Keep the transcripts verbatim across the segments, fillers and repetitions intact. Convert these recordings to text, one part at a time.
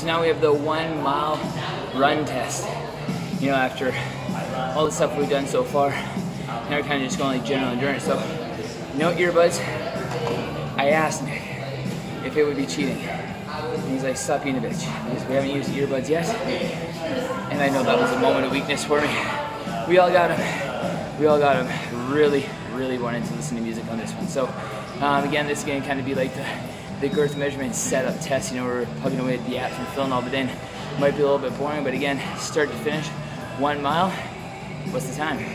so now we have the one mile run test. You know, after all the stuff we've done so far, now we're kind of just going like general endurance. So, no earbuds. I asked Nick if it would be cheating. And he's like, stop being a bitch. Because we haven't used earbuds yet. And I know that was a moment of weakness for me. We all got him. We all got him. Really, really wanted to listen to music on this one. So, um, again, this is going to kind of be like the, the girth measurement setup test. You know, we're plugging away at the apps and filling all of it in. Might be a little bit boring, but again, start to finish, one mile. What's the time?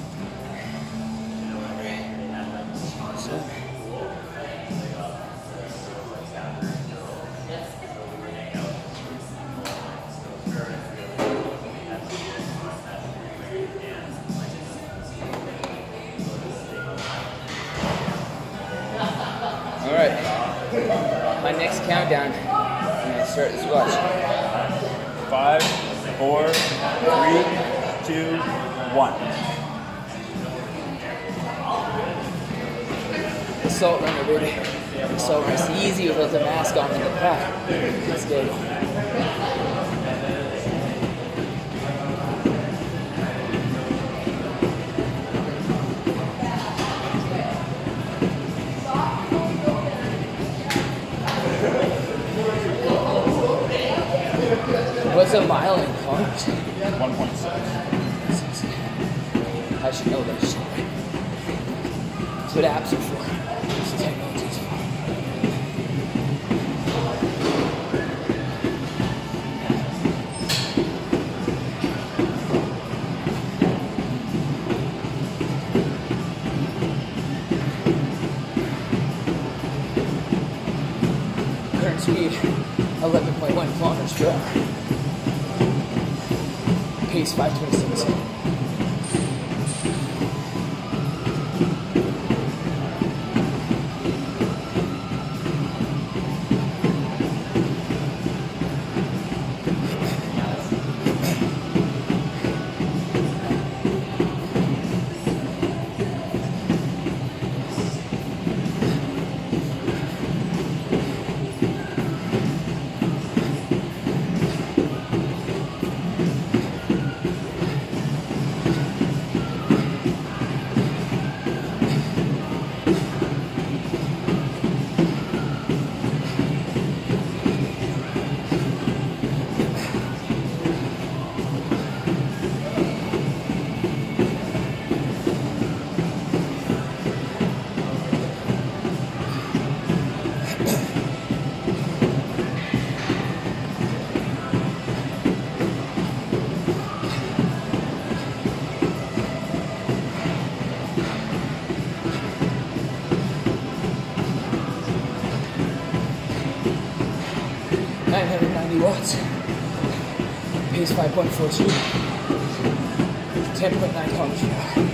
So, all right, my next countdown, I'm gonna start this watch. Five, four, three, two, one. Assault runner, baby. Assault runner. It's easy without the mask on in the pack. Let's go. What's a mile in kilometers? one point six. I should know that shit. That's what apps are for. That's what technology is for. Current speed, eleven point one kilometers per hour. Pace five twenty-six. nine hundred ninety watts, pace five point four two, ten point nine kilometers per hour.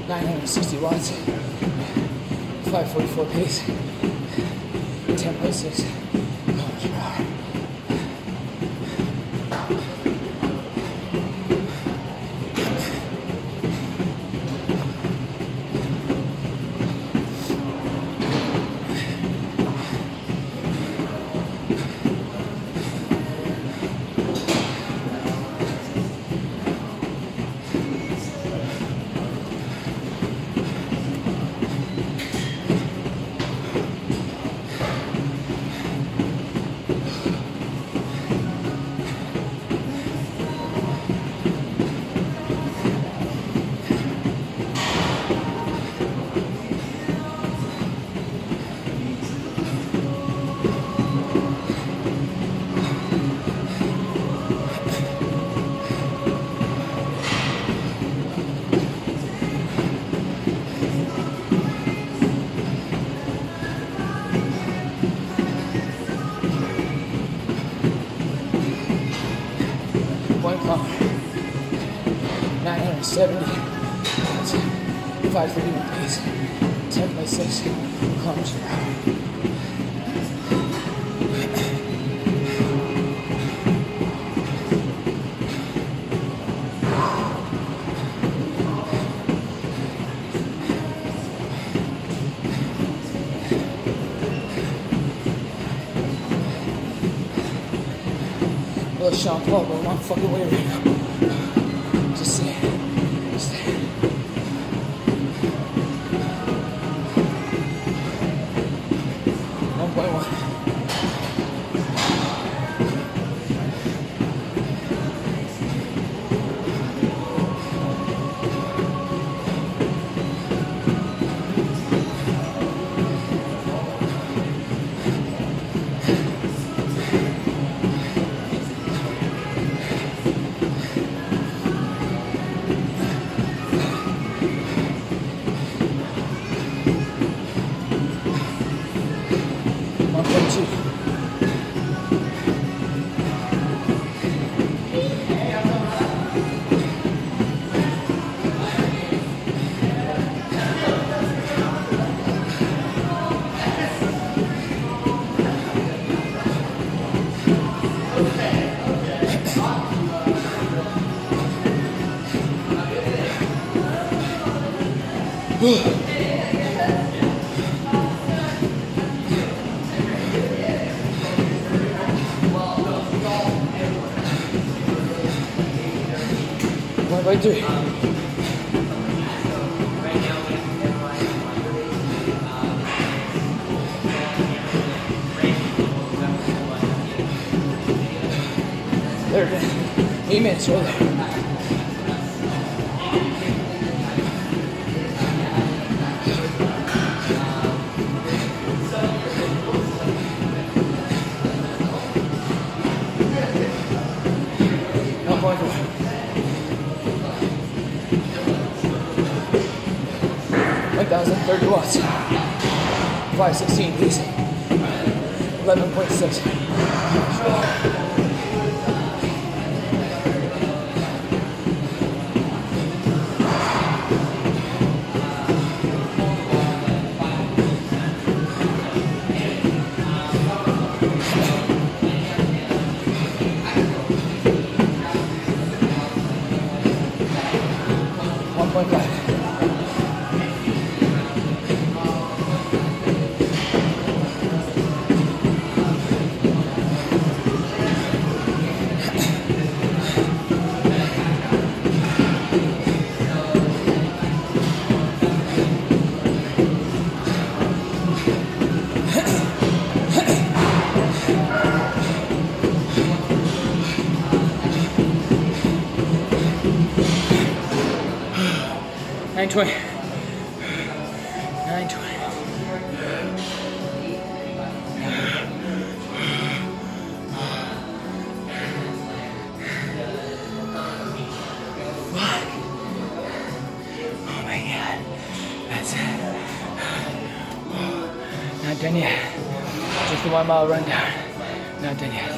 nine hundred sixty watts, five forty-four pace, ten point six kilometers per hour. One kilometer, nine hundred seventy, five thirty-one pace, ten point six kilometers per hour. Little Sean Paul, but one fucking way right now. Just see it. Just see it. one point one. one point two. One by three. There, eight minutes right there. One point four. one thousand thirty watts, five sixteen pace, eleven point six. one point five. nine twenty. nine twenty. Fuck. Oh my god. That's it. Not done yet. Just a one mile run down. Not done yet.